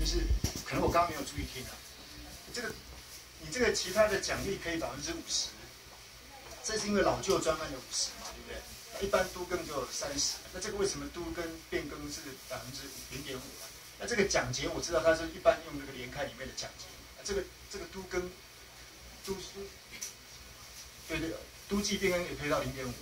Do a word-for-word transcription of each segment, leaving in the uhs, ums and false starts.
就是可能我刚刚没有注意听啊，这个你这个其他的奖励可以百分之五十，这是因为老旧专案有五十嘛，对不对？一般都更就有三十，那这个为什么都更变更是百分之零点五啊？那这个奖节我知道它是一般用这个联开里面的奖节，啊、这个这个都更都是对对，都计变更也推到零点五。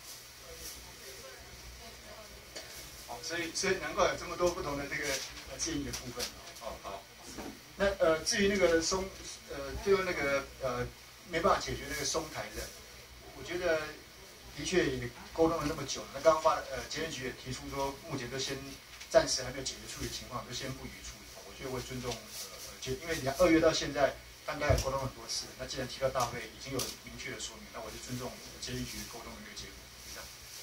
好，所以所以难怪有这么多不同的这个呃建议的部分。哦，好。那呃，至于那个松呃，最后那个呃没办法解决那个松台的，我觉得。的确也沟通了那么久了，那刚刚发呃检验局也提出说，目前都先暂时还没有解决处理情况，就先不予处理。我觉得我也尊重呃，就因为两二月到现在，大概也沟通很多次，那既然提到大会已经有明确的说明，那我就尊重检验局沟通的那个结果。这样。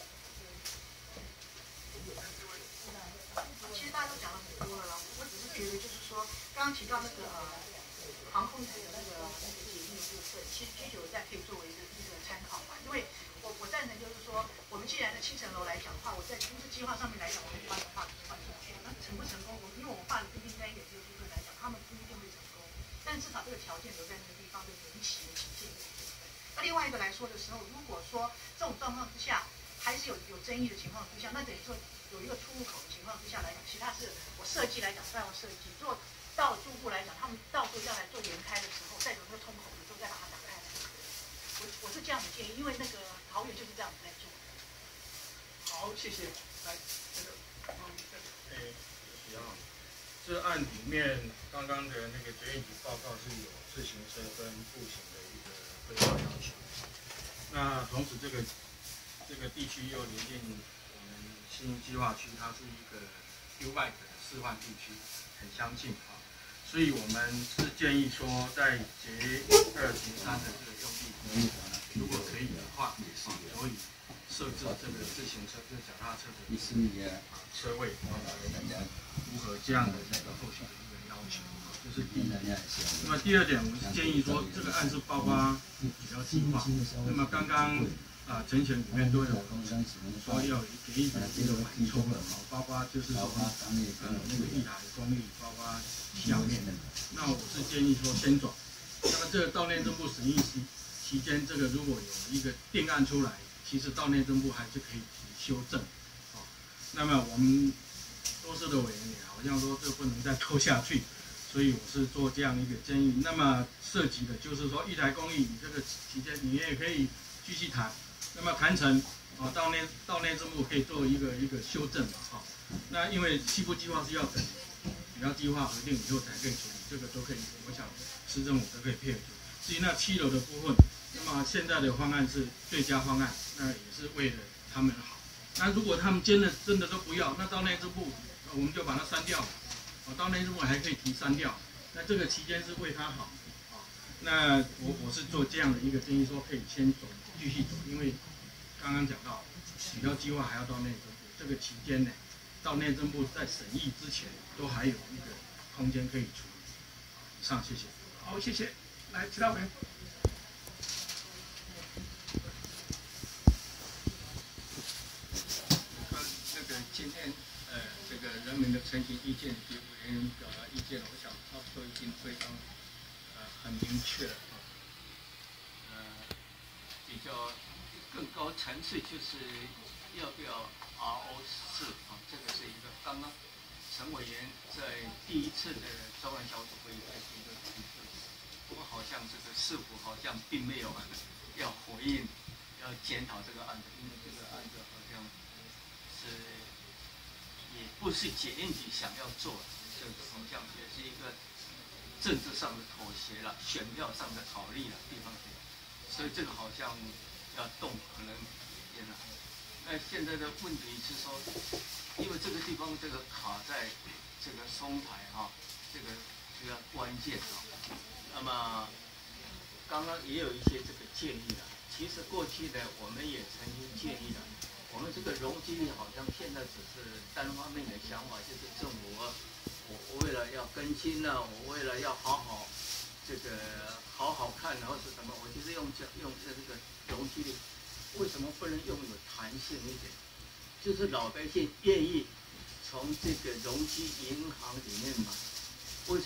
其实大家都讲了很多了啦，我只是觉得就是说，刚刚提到那个呃航空局的那个那个解密部分，其实 G 九在可以作为一个一个参考嘛，因为。我我赞成，就是说，我们既然在七层楼来讲的话，我在都市计划上面来讲，我们把它画画进去，那成不成功？我因为我们画的不一定在一点这个部分来讲，他们不一定会成功，但至少这个条件留在那个地方，就引起的起见。那另外一个来说的时候，如果说这种状况之下还是有有争议的情况之下，那等于说有一个出入口的情况之下来讲，其他是我设计来讲再要设计，做到了住户来讲，他们到时候要来做联开的时候，再有那个通口的时候再把它打开来。我我是这样的建议，因为那个桃园就是这样子在做。 好，谢谢。来，这个，嗯，这诶，许阳，这案里面刚刚的那个检验局报告是有自行车跟步行的一个规划要求。那同时这个这个地区又临近我们新兴计划区，它是一个 U-Bike 的示范地区，很相近啊。所以我们是建议说，在捷二、捷三的这个用地，如果可以的话，可以设置这个自行车、跟脚踏车的啊车位，符合这样的那个后续的一个要求，这是第一点。那么第二点，我们是建议说，这个案是包括比较计划。那么刚刚啊陈情里面都有说要给予这个缓冲的，包括就是说呃那个一台公寓，包括下面。那我是建议说先走。那么这个到内政部审议期期间，这个如果有一个定案出来，其实到内政部还是可以提修正。哦，那么我们多数的委员也好像说这不能再拖下去，所以我是做这样一个建议。那么涉及的就是说一台公寓，你这个期间你也可以继续谈。那么谈成啊，到内到内政部可以做一个一个修正嘛，哈、哦。那因为西部计划是要等比较计划核定以后才可以处理，这个都可以，我想市政府都可以配合。至于那七楼的部分，那么现在的方案是最佳方案，那也是为了他们好。那如果他们真的真的都不要，那到内政部我们就把它删掉了，啊，到内政部还可以提删掉。那这个期间是为他好，啊，那我我是做这样的一个建议，说可以先走，继续走，因为刚刚讲到比较计划还要到内政部，这个期间呢，到内政部在审议之前都还有一个空间可以处理。以上，谢谢。 好，谢谢。来，其他委员。 那个今天呃，这个人民的陈情意见给委员表达意见，我想差不多已经非常呃很明确了啊。呃，比较更高层次就是要不要 R O 四啊？这个是一个刚刚陈委员在第一次的专案小组会议在提的提出。不过好像这个市府好像并没有要回应，要检讨这个案子，因为这个案子好像是也不是检验局想要做的，这个好像也是一个政治上的妥协了，选票上的考虑了地方选，所以这个好像要动可能也难。那现在的问题是说，因为这个地方这个卡在这个松台哈、啊，这个比较关键啊。那么，刚刚也有一些这个建议了。其实过去呢，我们也曾经建议了，我们这个容积率好像现在只是单方面的想法，就是政府我我为了要更新呢、啊，我为了要好好这个好好看，然后是什么，我就是用这用这这个容积率，为什么不能用有弹性一点？就是老百姓愿意从这个容积银行里面买。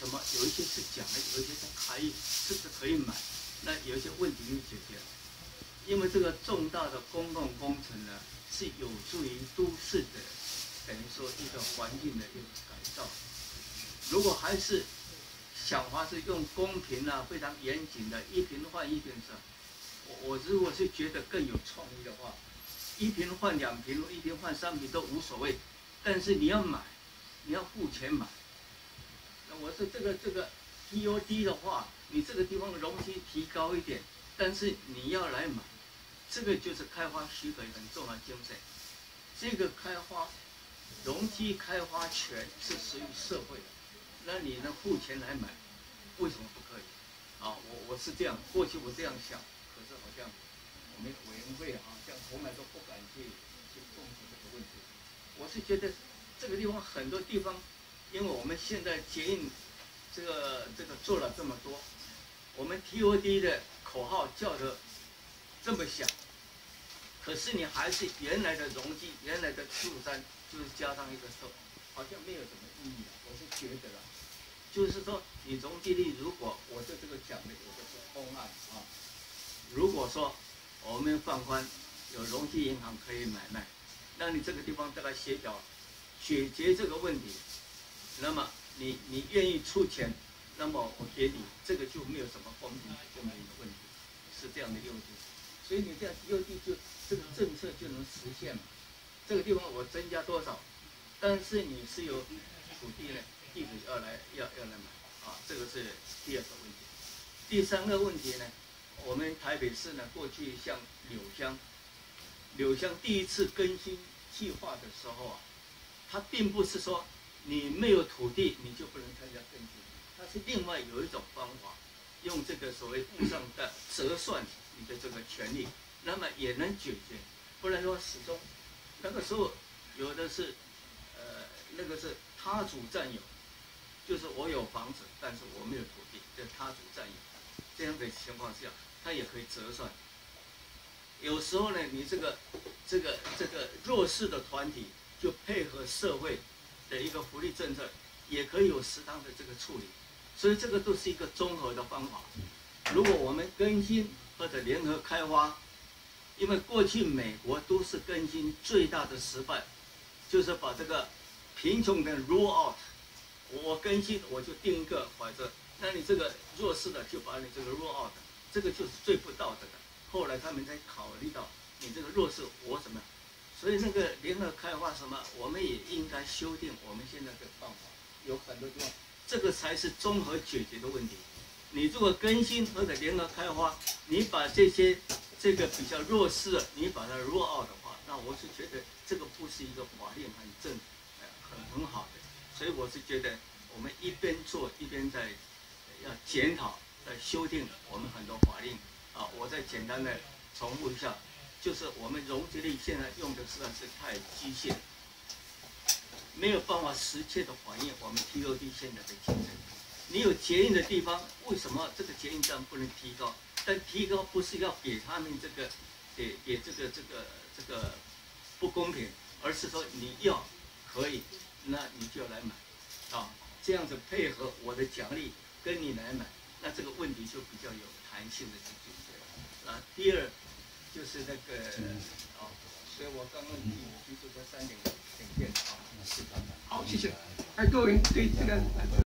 什么有一些是奖励，有一些是可以是不是可以买？那有一些问题就解决了。因为这个重大的公共工程呢，是有助于都市的，等于说一个环境的一个改造。如果还是想法是用公平啊、非常严谨的，一瓶换一瓶是，我我如果是觉得更有创意的话，一瓶换两瓶，一瓶换三瓶都无所谓，但是你要买，你要付钱买。那我说这个这个 T O D 的话，你这个地方容积提高一点，但是你要来买。这个就是开发许可很重要的精神。这个开发容积开发权是属于社会的，那你呢付钱来买，为什么不可以？啊，我我是这样，过去我这样想，可是好像我们委员会啊，像从来都不敢去去重视这个问题。我是觉得这个地方很多地方，因为我们现在捷运这个这个做了这么多，我们 T O D 的口号叫的这么响，可是你还是原来的容积，原来的七五三，就是加上一个售，好像没有什么意义了。我是觉得啦，就是说你容积率，如果我对这个讲的有的是公案啊，如果说我们放宽，有容积银行可以买卖，那你这个地方大概协调解决这个问题，那么你你愿意出钱，那么我给你，这个就没有什么公平不公平的问题，是这样的诱因。所以你这样 T O D 就这个政策就能实现嘛？这个地方我增加多少？但是你是有土地呢，地主要来要要来买啊，这个是第二个问题。第三个问题呢，我们台北市呢过去像柳乡，柳乡第一次更新计划的时候啊，它并不是说你没有土地你就不能参加更新，它是另外有一种方法，用这个所谓物上的折算你的这个权利，那么也能解决。不然说始终那个时候有的是呃那个是他主占有，就是我有房子，但是我没有土地，这他主占有。这样的情况下，他也可以折算。有时候呢，你这个这个这个弱势的团体就配合社会的一个福利政策，也可以有适当的这个处理。所以这个都是一个综合的方法。如果我们更新或者联合开发，因为过去美国都是更新最大的失败，就是把这个贫穷的 rule out， 我更新我就定一个法则，那你这个弱势的就把你这个 rule out， 这个就是最不道德的。后来他们才考虑到你这个弱势我怎么样，所以那个联合开发什么，我们也应该修订我们现在的办法，有很多地方，这个才是综合解决的问题。你如果更新或者联合开发，你把这些这个比较弱势的，你把它 rule out 的话，那我是觉得这个不是一个法令很正，呃，很很好的。所以我是觉得我们一边做一边在要检讨、在修订我们很多法令啊。我再简单的重复一下，就是我们容积率现在用的实在是太机械，没有办法实切的反映我们 T O D 现在的精神。你有捷运的地方，为什么这个捷运站不能提高？但提高不是要给他们这个，给给这个这个这个不公平，而是说你要可以，那你就要来买，啊，这样子配合我的奖励跟你来买，那这个问题就比较有弹性的去解决。啊，第二就是那个啊，所以我刚刚提提出这三点点见啊， 好，谢谢。哎，各位对这个。